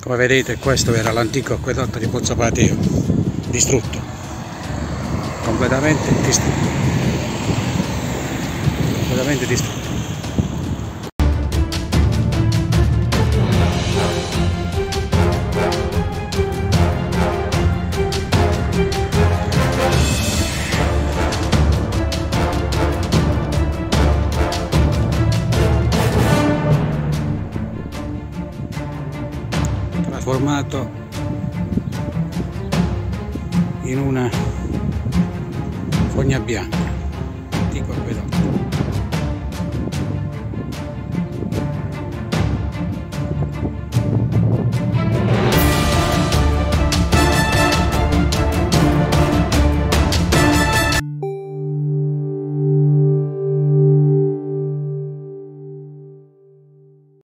Come vedete, questo era l'antico acquedotto di Pozzo Pateo, distrutto, completamente distrutto, completamente distrutto. Trasformato in una fogna bianca, antico acquedotto.